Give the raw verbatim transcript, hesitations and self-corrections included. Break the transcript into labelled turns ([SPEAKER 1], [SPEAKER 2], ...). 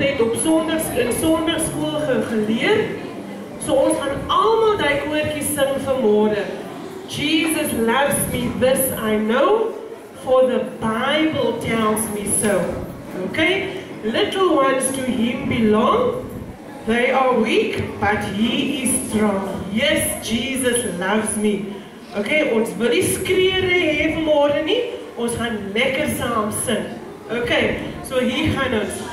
[SPEAKER 1] het op sondags, in sondagskool ge geleer. So ons gaan almal die koortjies sing vanmôre. Jesus loves me, this I know, for the Bible tells me so. Okay? Little ones to him belong. They are weak, but he is strong. Yes, Jesus loves me. Okay, ons wil die skreeure hê vanmôre nie. Ons gaan lekker saam sing. Okay, so hier gaan ons.